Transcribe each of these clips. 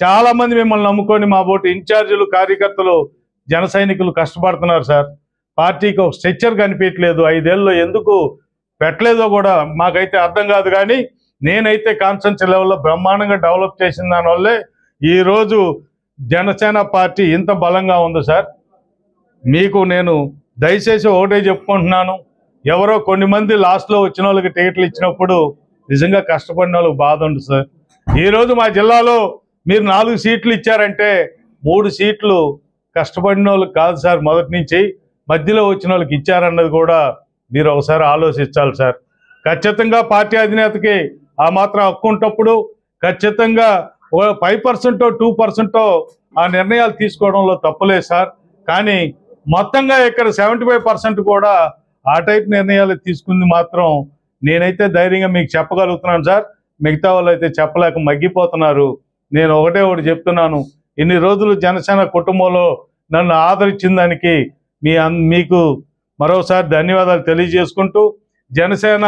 చాలా మంది మిమ్మల్ని నమ్ముకొని మా బోటి ఇన్ఛార్జీలు కార్యకర్తలు జన సైనికులు కష్టపడుతున్నారు సార్. పార్టీకి ఒక స్ట్రక్చర్ కనిపించట్లేదు. 5 ఏళ్ళలో ఎందుకు పెట్టలేదో కూడా మాకైతే అర్థం కాదు. కానీ నేనైతే కాన్స్టిట్యూన్సీ లెవెల్లో బ్రహ్మాండంగా డెవలప్ చేసిన దానివల్లే ఈరోజు జనసేన పార్టీ ఇంత బలంగా ఉంది సార్. మీకు నేను దయచేసి ఒకటే చెప్పుకుంటున్నాను, ఎవరో కొన్ని మంది లాస్ట్లో వచ్చిన వాళ్ళకి టికెట్లు ఇచ్చినప్పుడు నిజంగా కష్టపడిన వాళ్ళకి బాధ ఉంది సార్. ఈరోజు మా జిల్లాలో మీరు 4 సీట్లు ఇచ్చారంటే 3 సీట్లు కష్టపడిన వాళ్ళకి కాదు సార్, మొదటి నుంచి మధ్యలో వచ్చిన వాళ్ళకి ఇచ్చారన్నది కూడా మీరు ఒకసారి ఆలోచించాలి సార్. ఖచ్చితంగా పార్టీ అధినేతకి ఆ మాత్రం హక్కు ఉంటప్పుడు ఖచ్చితంగా 5% 2% ఆ నిర్ణయాలు తీసుకోవడంలో తప్పులేదు సార్. కానీ మొత్తంగా ఇక్కడ 75% కూడా ఆ టైప్ నిర్ణయాలు తీసుకుంది మాత్రం నేనైతే ధైర్యంగా మీకు చెప్పగలుగుతున్నాను సార్. మిగతా వాళ్ళు అయితే చెప్పలేక మగ్గిపోతున్నారు. నేను ఒకటి చెప్తున్నాను, ఇన్ని రోజులు జనసేన కుటుంబంలో నన్ను ఆదరించిన దానికి మీకు మరోసారి ధన్యవాదాలు తెలియజేసుకుంటూ జనసేన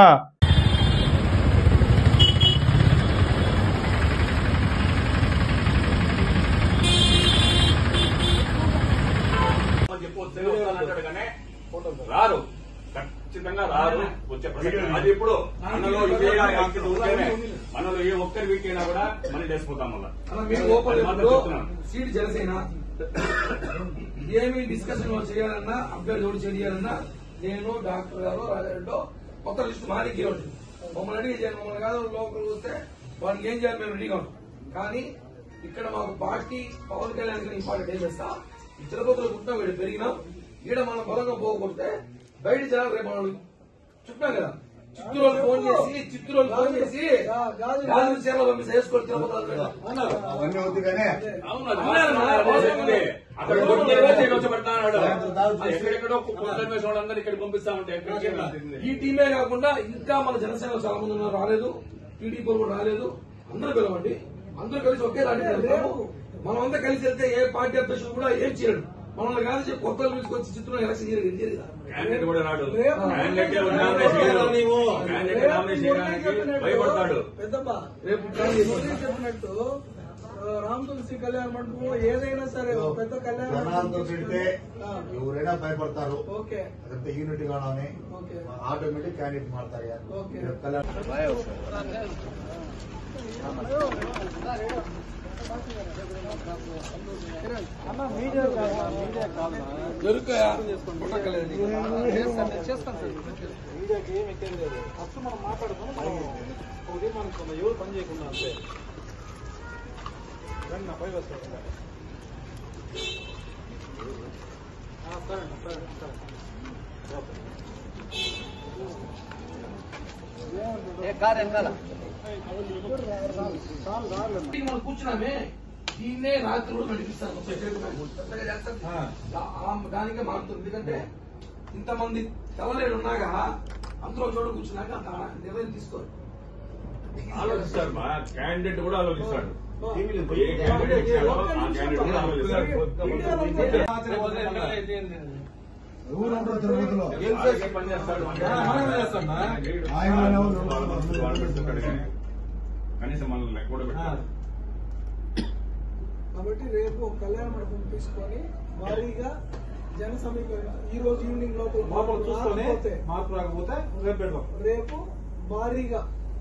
రారు, ఖచ్చితంగా రారు. వచ్చే ప్రసక్తి అది ఇప్పుడు మనలో ఏ ఒక్కరి వీక్ అయినా కూడా మనం చేసుకుంటాం. మళ్ళీ సీట్ జనసేన ఏమి డిస్కషన్ చేయాలన్నా, అభ్యర్థి ఓడి చేయాలన్నా నేను డాక్టర్ గారు రాజారెడ్డి కొత్త లిస్టు మా దగ్గర ఉంటుంది. మమ్మల్ని అడిగి చేయాలి, మమ్మల్ని కాదు లోపలికి వస్తే వాళ్ళకి ఏం చేయాలి మేము రెడీగా ఉంటాం. కానీ ఇక్కడ మాకు పార్టీ పవన్ కళ్యాణ్ ఇంపార్టెంట్ ఏం చేస్తా, ఈ తిరుపతిలో పుట్టినా వీడు పెరిగినాం, ఈడ మనం బలంగా పోగొడితే బయట జనాలు రేపు మనం చుట్టాం కదా, చిత్తూరు ఫోన్ చేసి గాజు చీరలో పంపిస్తే వేసుకొని తిరుపతి ఇక్కడ పంపిస్తా ఉంటే ఈ టీమే కాకుండా ఇంకా మన జనసేన చాలా మంది ఉన్నారు, రాలేదు. టీడీపీ కూడా రాలేదు. అందరూ పిలవండి, అందరూ కలిసి ఒకే దాంట్లో వెళ్తాము. మనం అంతా కలిసి వెళ్తే ఏ పార్టీ అధ్యక్షుడు కూడా ఏం చేయడు. మనల్ని కాదు చెప్పి కొత్త తీసుకొచ్చి చిత్రం ఎలక్షన్ చేయలేదు. రేపు చెప్పినట్టు రామ్ తులసి కళ్యాణ మండపం ఏదైనా సరే పెద్ద కళ్యాణంతో పెడితే ఎవరైనా భయపడతారు. ఓకే, అదంతా యూనిట్ గానే ఆటోమేటిక్ క్యాండిడేట్ మారుతారు. మీడియాకి ఏమి ఎక్కేది లేదు. ఫస్ట్ మనం మాట్లాడుకుని ఒకటి మనకు ఎవరు పని చేయకుండా అంతే. రండి నా పై వస్తాను. మనం కూర్చున్నామే, దీన్నే రాత్రి రోజు నడిపిస్తాను. దానికే మారుతుంది. ఎందుకంటే ఇంతమంది తెల్లలేడు ఉన్నాగా అందరూ చోట కూర్చున్నాక నిర్ణయం తీసుకోరు. ఆలోచిస్తారు, మా క్యాండిడేట్ కూడా ఆలోచిస్తాడు. కనీసం మనల్ని లెక్క కూడా పెట్టారు. కాబట్టి రేపు కళ్యాణ మండపం తీసుకొని భారీగా జన సమీకరణ ఈ రోజు ఈవినింగ్ లోపల చూసుకొని మార్పు రాకపోతే రేపు భారీగా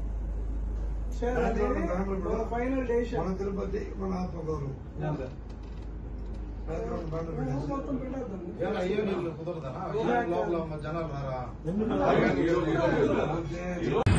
మన ఫైనల్ డేషన్ మన తిరుపతి మన ఆత్మగౌరవం మొత్తం పెట్టేద్దాం. కుదరదా లోపల జనాలు రారా?